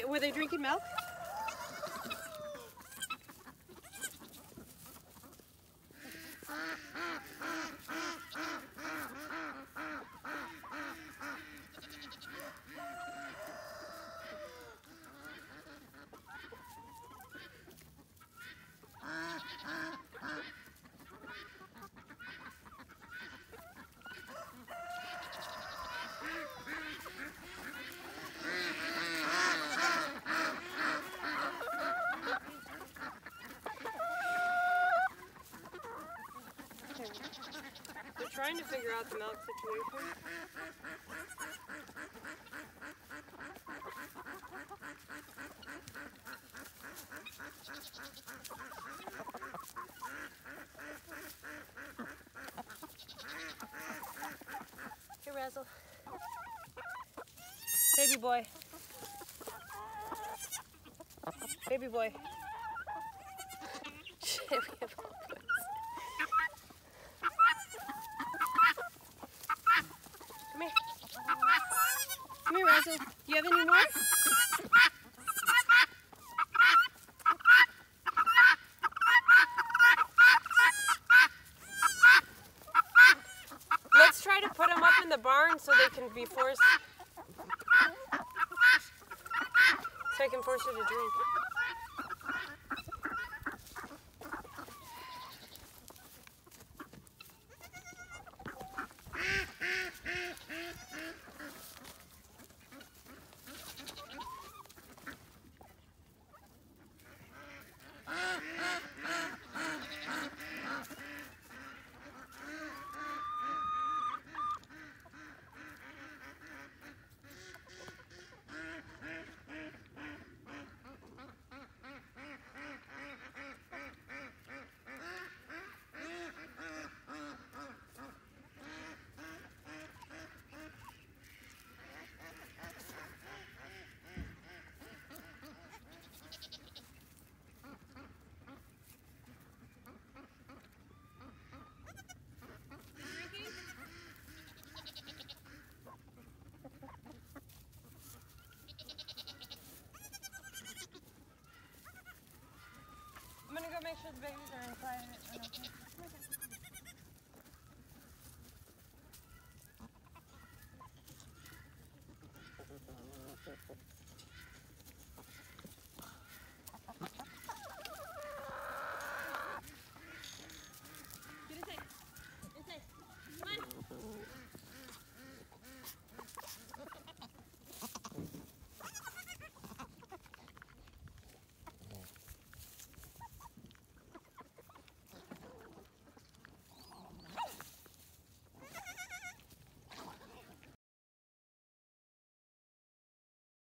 Were they drinking milk? They're trying to figure out the milk situation. Here, Razzle. Baby boy. Baby boy. Shit, we have all boys. Come here. Come here, Razzle. Do you have any more? Let's try to put them up in the barn so they can be forced. So I can force her to drink. I'm gonna go make sure the babies are inside.